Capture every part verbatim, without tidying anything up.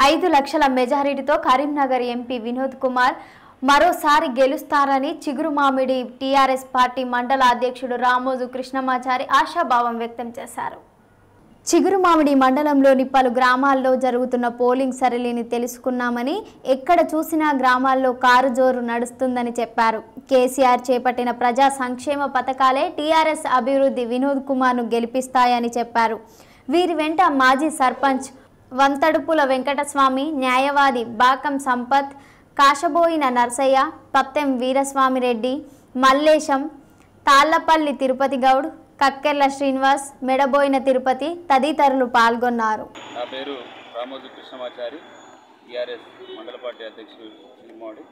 ఐదు లక్షల మెజారిటీతో కరీంనగర్ ఎంపీ వినోద్ కుమార్ మరోసారి గెలుస్తారని చిగురుమామిడి టీఆర్ఎస్ పార్టీ మండల అధ్యక్షుడు రామోజు కృష్ణమాచారి ఆశాభావం వ్యక్తం చేశారు. చిగురుమామిడి మండలంలోని పలు గ్రామాల్లో జరుగుతున్న పోలింగ్ సరళిని తెలుసుకున్నామని, ఎక్కడ చూసినా గ్రామాల్లో కారు జోరు నడుస్తుందని చెప్పారు. కేసీఆర్ చేపట్టిన ప్రజా సంక్షేమ పథకాలే టీఆర్ఎస్ అభివృద్ధి వినోద్ కుమార్ను గెలిపిస్తాయని చెప్పారు. వీరి వెంట మాజీ సర్పంచ్ వంతడుపుల వెంకటస్వామి, న్యాయవాది బాకం సంపత్, కాశబోయిన నర్సయ్య, పత్తెం వీరస్వామిరెడ్డి, మల్లేశం, తాళ్లపల్లి తిరుపతి గౌడ్, కక్కెర్ల శ్రీనివాస్, మెడబోయిన తిరుపతి తదితరులు పాల్గొన్నారు. నా పేరు రామోజు కృష్ణమాచారి, టీఆర్ఎస్ మండల పార్టీ అధ్యక్షుడు చిరుమాడి.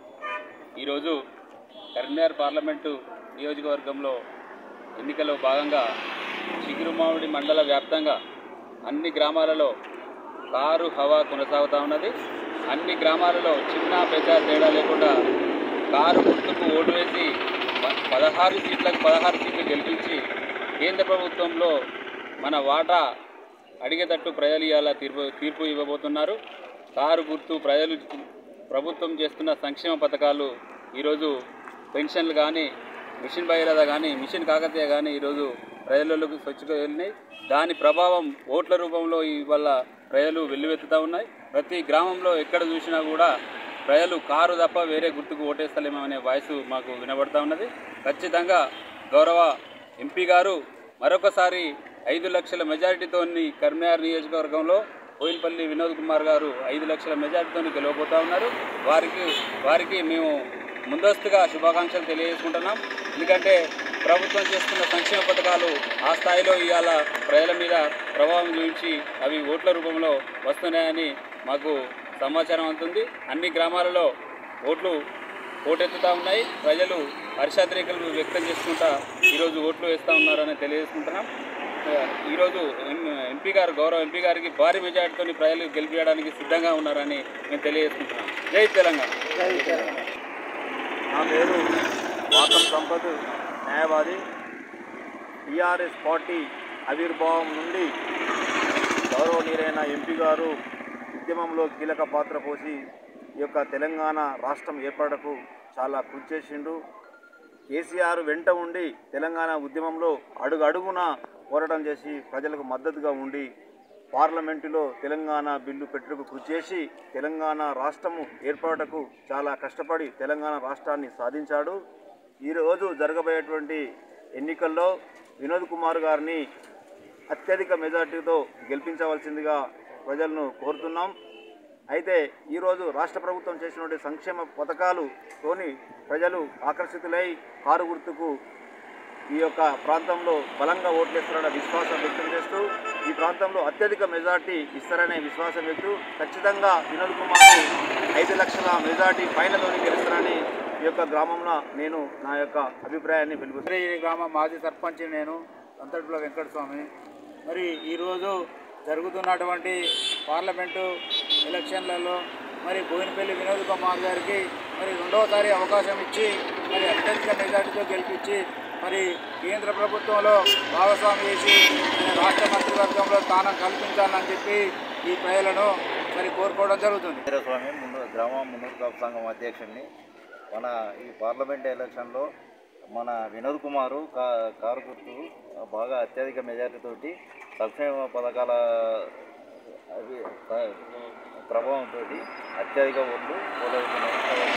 ఈరోజు కరీంనగర్ పార్లమెంటు నియోజకవర్గంలో ఎన్నికల్లో భాగంగా చిగురుమామిడి మండల వ్యాప్తంగా అన్ని గ్రామాలలో కారు హవా కొనసాగుతూ ఉన్నది. అన్ని గ్రామాలలో చిన్న పెద్ద తేడా లేకుండా కారు గుర్తుకు ఓటు వేసి పదహారు సీట్లకు పదహారు సీట్లు గెలిపించి కేంద్ర ప్రభుత్వంలో మన వాటా అడిగేటట్టు ప్రజలు ఇవాళ తీర్పు తీర్పు ఇవ్వబోతున్నారు. కారు గుర్తు ప్రజలు ప్రభుత్వం చేస్తున్న సంక్షేమ పథకాలు ఈరోజు పెన్షన్లు కానీ, మిషన్ భగీరథ కానీ, మిషన్ కాకతీయ కానీ ఈరోజు ప్రజలకు స్వచ్ఛగా వెళ్ళినాయి. దాని ప్రభావం ఓట్ల రూపంలో ఇవాళ ప్రజలు వెల్లువెత్తుతూ ఉన్నాయి. ప్రతి గ్రామంలో ఎక్కడ చూసినా కూడా ప్రజలు కారు తప్ప వేరే గుర్తుకు ఓటేస్తలేమో అనే వాయిస్ మాకు వినబడతా ఉన్నది. ఖచ్చితంగా గౌరవ ఎంపీ గారు మరొకసారి ఐదు లక్షల మెజారిటీతో కరీంనగర్ నియోజకవర్గంలో బోయినపల్లి వినోద్ కుమార్ గారు ఐదు లక్షల మెజారిటీతో గెలవబోతూ ఉన్నారు. వారికి వారికి మేము ముందస్తుగా శుభాకాంక్షలు తెలియజేసుకుంటున్నాం. ఎందుకంటే ప్రభుత్వం చేస్తున్న సంక్షేమ పథకాలు ఆ స్థాయిలో ఇవాళ ప్రజల మీద ప్రభావం చూపించి అవి ఓట్ల రూపంలో వస్తున్నాయని మాకు సమాచారం అందుతుంది. అన్ని గ్రామాలలో ఓట్లు ఓటెత్తుతూ ఉన్నాయి. ప్రజలు హర్షాతిరేకలు వ్యక్తం చేసుకుంటా ఈరోజు ఓట్లు వేస్తూ ఉన్నారని తెలియజేసుకుంటున్నాం. ఈరోజు ఎంపీ గారు గౌరవ ఎంపీ గారికి భారీ మెజార్టీతో ప్రజలు గెలిపించడానికి సిద్ధంగా ఉన్నారని మేము తెలియజేసుకుంటున్నాం. జై తెలంగాణ. జై తెలంగాణ. నా పేరు బాకం సంపత్, న్యాయవాది. టీఆర్ఎస్ పార్టీ ఆవిర్భావం నుండి గౌరవనీయులైన ఎంపీ గారు ఉద్యమంలో కీలక పాత్ర పోసి ఈ యొక్క తెలంగాణ రాష్ట్రం ఏర్పాటుకు చాలా కృషి చేసిండు. కేసీఆర్ వెంట ఉండి తెలంగాణ ఉద్యమంలో అడుగు అడుగున పోరాటం చేసి ప్రజలకు మద్దతుగా ఉండి పార్లమెంటులో తెలంగాణ బిల్లు పెట్టుకు కృషి చేసి తెలంగాణ రాష్ట్రము ఏర్పాటుకు చాలా కష్టపడి తెలంగాణ రాష్ట్రాన్ని సాధించాడు. ఈరోజు జరగబోయేటువంటి ఎన్నికల్లో వినోద్ కుమార్ గారిని అత్యధిక మెజార్టీతో గెలిపించవలసిందిగా ప్రజలను కోరుతున్నాం. అయితే ఈరోజు రాష్ట్ర ప్రభుత్వం చేసినటువంటి సంక్షేమ పథకాలుతోని ప్రజలు ఆకర్షితులై కారు గుర్తుకు ఈ యొక్క ప్రాంతంలో బలంగా ఓట్లేస్తారనే విశ్వాసం వ్యక్తం చేస్తూ ఈ ప్రాంతంలో అత్యధిక మెజార్టీ ఇస్తారనే విశ్వాసం వ్యక్తూ ఖచ్చితంగా వినోద్ కుమార్ ఐదు లక్షల మెజార్టీ పైనతోని గెలుస్తారని ఈ యొక్క గ్రామంలో నేను నా యొక్క అభిప్రాయాన్ని వెలుగుతున్నాను. ఈ గ్రామ మాజీ సర్పంచ్ నేను వంతడుపుల వెంకటస్వామి. మరి ఈరోజు జరుగుతున్నటువంటి పార్లమెంటు ఎలక్షన్లలో మరి బోయినపల్లి వినోద్ కుమార్ గారికి మరి రెండవసారి అవకాశం ఇచ్చి మరి అత్యధిక మెజార్టీతో గెలిపించి మరి కేంద్ర ప్రభుత్వంలో భాగస్వామి చేసి రాష్ట్ర మంత్రివర్గంలో స్థానం కల్పించాలని చెప్పి ఈ ప్రజలను మరి కోరుకోవడం జరుగుతుంది. వీరస్వామి మున్నూరు గ్రామ మున్నూరు కాపు సంఘం అధ్యక్షుడిని. మన ఈ పార్లమెంట్ ఎలక్షన్లో మన వినోద్ కుమారు కా కారు గుర్తు బాగా అత్యధిక మెజార్టీతోటి సంక్షేమ పథకాల అవి ప్రభావంతో అత్యధిక ఓట్లు పోలవుతున్నాయి.